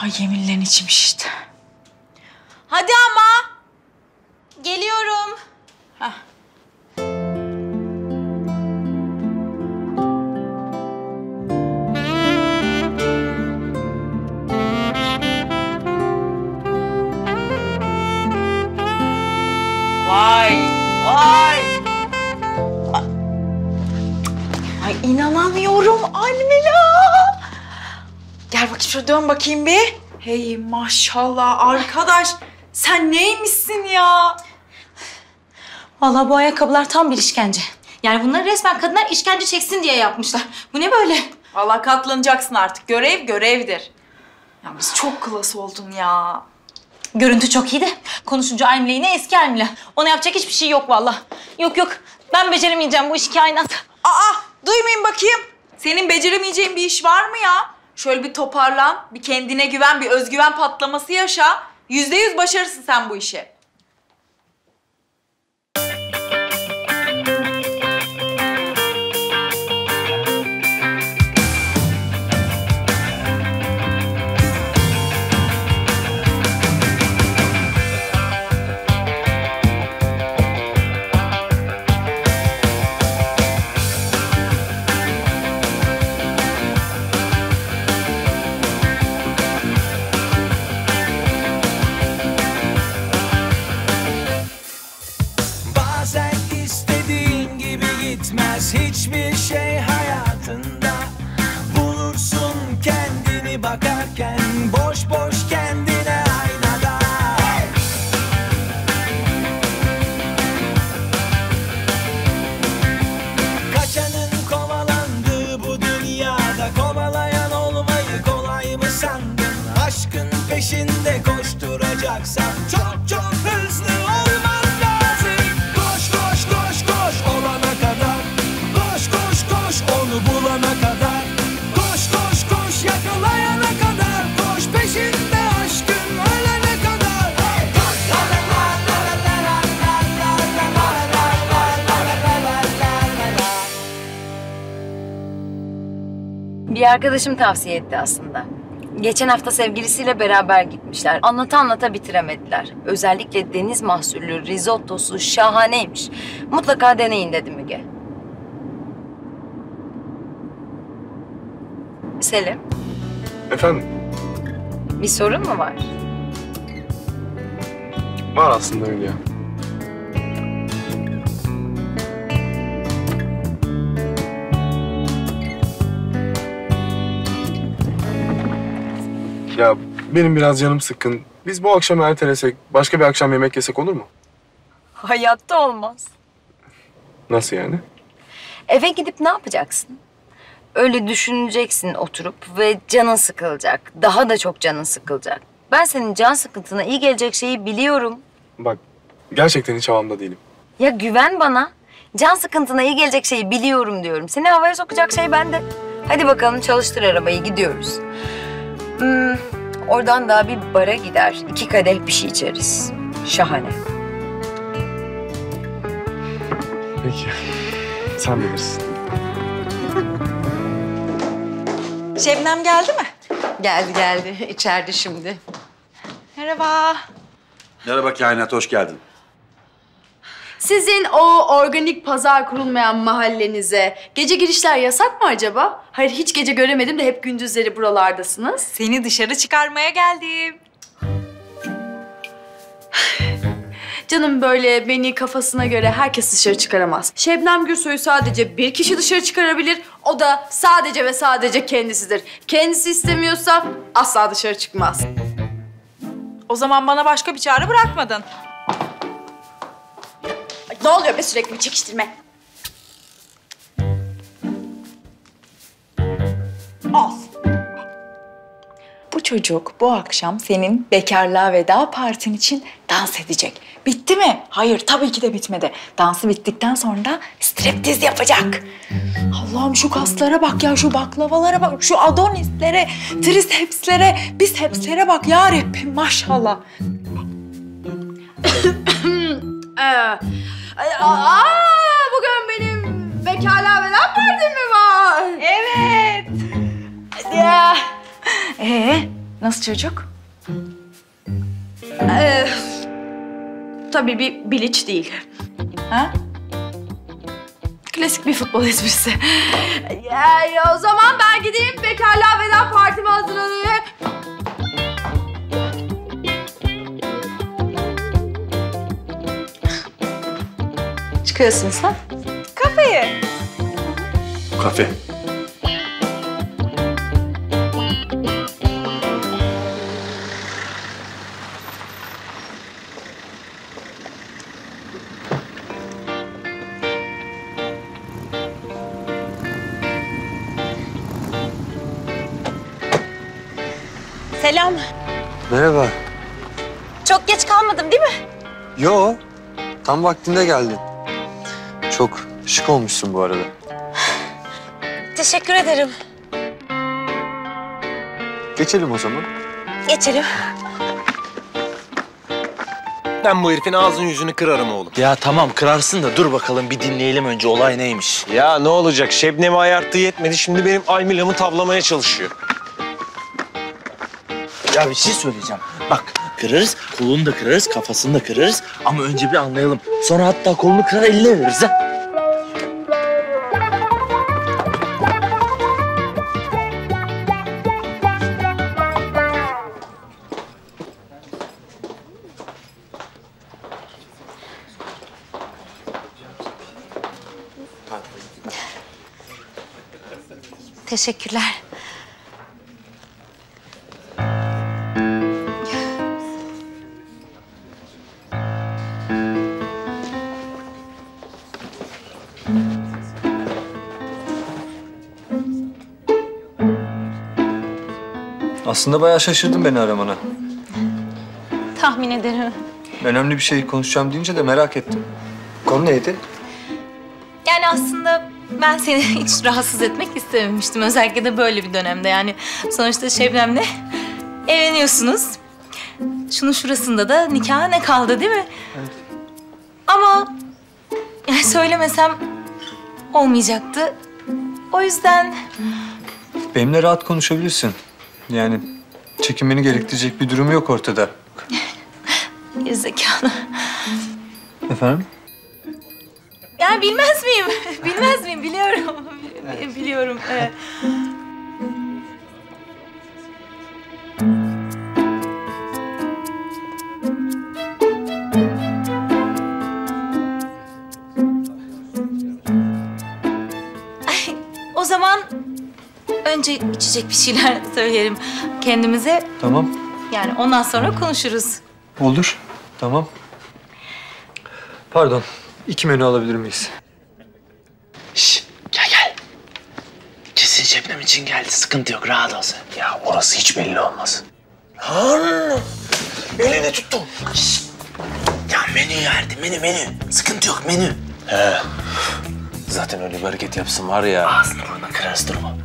Ay yeminlerin içmiş işte. Hadi ama. Geliyorum. Hah. Vay, vay. Ay inanamıyorum Almila. Gel bakayım şöyle dön bakayım bir. Hey maşallah arkadaş. Sen neymişsin ya? Vallahi bu ayakkabılar tam bir işkence. Yani bunları resmen kadınlar işkence çeksin diye yapmışlar. Bu ne böyle? Vallahi katlanacaksın artık. Görev görevdir. Ya biz çok klas oldun ya. Görüntü çok iyi de konuşunca Aymile yine eski Aymile. Ona yapacak hiçbir şey yok vallahi. Yok yok. Ben beceremeyeceğim bu işi kainat. Aa, duymayın bakayım. Senin beceremeyeceğin bir iş var mı ya? Şöyle bir toparlan, bir kendine güven, bir özgüven patlaması yaşa. %100 başarırsın sen bu işe. Hiçbir şey hayatında bulursun kendini bakarken boş boş kendine aynada. Kaçanın kovalandığı bu dünyada kovalayan olmayı kolay mı sandın? Aşkın peşinde koşturacaksan çok çok hızlı olman lazım. Koş koş koş koş olana kadar. Onu bulana kadar. Koş koş koş yakalayana kadar. Koş peşinde aşkın ölene kadar. Bir arkadaşım tavsiye etti aslında. Geçen hafta sevgilisiyle beraber gitmişler. Anlata anlata bitiremediler. Özellikle deniz mahsullü risottosu şahaneymiş. Mutlaka deneyin dedi Müge. Selim, Efendim? bir sorun mu var? Var aslında Hülya. Ya benim biraz canım sıkkın. Biz bu akşam ertelesek, başka bir akşam yemek yesek olur mu? Hayatta olmaz. Nasıl yani? Eve gidip ne yapacaksın? Öyle düşüneceksin oturup ve canın sıkılacak. Daha da çok canın sıkılacak. Ben senin can sıkıntına iyi gelecek şeyi biliyorum. Bak, gerçekten hiç havamda değilim. Ya güven bana. Can sıkıntına iyi gelecek şeyi biliyorum diyorum. Seni havaya sokacak şey bende. Hadi bakalım çalıştır arabayı, gidiyoruz. Oradan daha bir bara gider. 2 kadeh bir şey içeriz. Şahane. Peki, sen bilirsin. Şebnem geldi mi? Geldi. İçeride şimdi. Merhaba. Merhaba Kainat, hoş geldin. Sizin o organik pazar kurulmayan mahallenize gece girişler yasak mı acaba? Hayır, hiç gece göremedim de hep gündüzleri buralardasınız. Seni dışarı çıkarmaya geldim. Canım böyle beni kafasına göre herkes dışarı çıkaramaz. Şebnem Gürsoy'u sadece bir kişi dışarı çıkarabilir. O da sadece ve sadece kendisidir. Kendisi istemiyorsa asla dışarı çıkmaz. O zaman bana başka bir çare bırakmadın. Ay, ne oluyor be sürekli bir çekiştirme? Al. Bu çocuk bu akşam senin bekarlığa veda partin için dans edecek. Bitti mi? Hayır, tabii ki de bitmedi. Dansı bittikten sonra da striptiz yapacak. Allah'ım şu kaslara bak ya, şu baklavalara bak, şu adonislere, trisepslere, bisepslere bak ya Rabbim maşallah. Bugün benim bekarlığa veda partim mi var? Evet. Ya. Nasıl çocuk? Tabii bir Bilic değil. Ha? Klasik bir futbol esprisi. O zaman ben gideyim bekarlığa veda partime hazırlanayım. Çıkıyorsun sen. Kafeye. Kafe. Selam. Merhaba. Çok geç kalmadım değil mi? Yo, tam vaktinde geldin. Çok şık olmuşsun bu arada. Teşekkür ederim. Geçelim o zaman. Geçelim. Ben bu herifin ağzını yüzünü kırarım oğlum. Ya tamam kırarsın da dur bakalım bir dinleyelim önce olay neymiş. Ya ne olacak? Şebnem'i ayarttığı yetmedi. Şimdi benim Almila'mı tavlamaya çalışıyor. Ya bir şey söyleyeceğim. Bak kırarız, kolunu da kırarız, kafasını da kırarız ama önce bir anlayalım. Sonra hatta kolunu kırar eline veririz ha. Teşekkürler. Aslında bayağı şaşırdın beni aramana. Tahmin ederim. Önemli bir şey konuşacağım deyince de merak ettim. Konu neydi? Yani aslında ben seni hiç rahatsız etmek istememiştim. Özellikle de böyle bir dönemde. Yani sonuçta Şebnem'le evleniyorsunuz. Şunun şurasında da nikaha ne kaldı değil mi? Evet. Ama yani söylemesem olmayacaktı. O yüzden Benimle rahat konuşabilirsin. Yani çekinmeni gerektirecek bir durum yok ortada. gerizekalı. Efendim? Yani bilmez miyim? Bilmez miyim? Biliyorum. Biliyorum. Ay, o zaman önce içecek bir şeyler söyleyelim kendimize. Tamam. Yani ondan sonra konuşuruz. Olur. Tamam. Pardon. 2 menü alabilir miyiz? Şşş gel gel. Kesin Şebnem için geldi sıkıntı yok rahat ol sen. Ya orası hiç belli olmaz. Lan elini tuttum. Şşş. Ya menü verdi menü. Sıkıntı yok menü. He. Zaten öyle bir hareket yapsın var ya. Ağzını burnunu kırarız durma.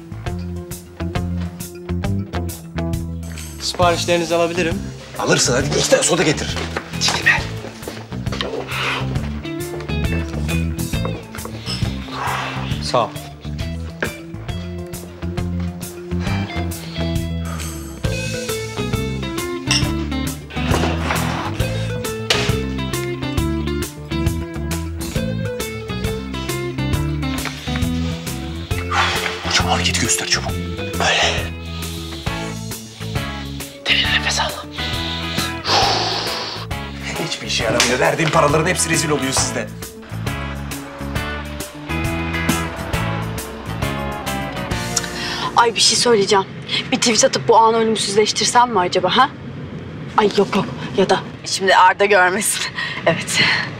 Siparişlerinizi alabilirim. Alırsın hadi 2 tane soda getir. Çekil be. Sağ ol. Hocam hareketi göster çabuk. Böyle. Derin nefes al. Hiçbir işe yaramıyor. Verdiğim paraların hepsi rezil oluyor sizde. Ay bir şey söyleyeceğim. Bir tweet atıp bu anı ölümsüzleştirsem mi acaba ha? Ay yok ya da şimdi Arda görmesin. Evet.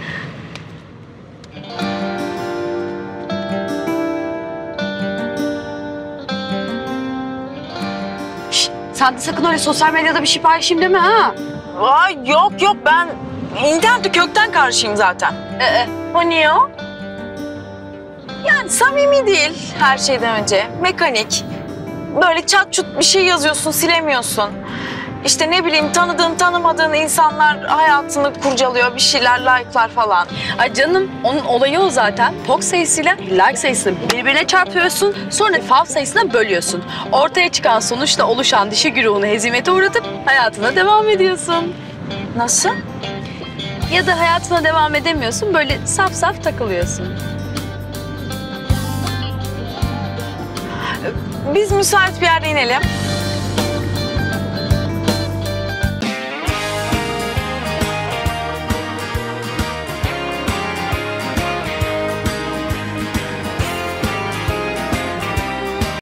Şişt, sen de sakın öyle sosyal medyada bir şey paylaşayım deme ha. Ay yok ben internete kökten karşıyım zaten. O niye o? Yani samimi değil her şeyden önce. Mekanik. Böyle çat çut bir şey yazıyorsun, silemiyorsun. İşte ne bileyim tanıdığın tanımadığın insanlar hayatını kurcalıyor, bir şeyler like'lar falan. Ay canım onun olayı o zaten. POC sayısıyla like sayısını birbirine çarpıyorsun. Sonra fav sayısına bölüyorsun. Ortaya çıkan sonuçla oluşan dişi güruhunu hezimete uğratıp hayatına devam ediyorsun. Nasıl? Ya da hayatına devam edemiyorsun. Böyle saf saf takılıyorsun. Biz müsait bir yerde inelim.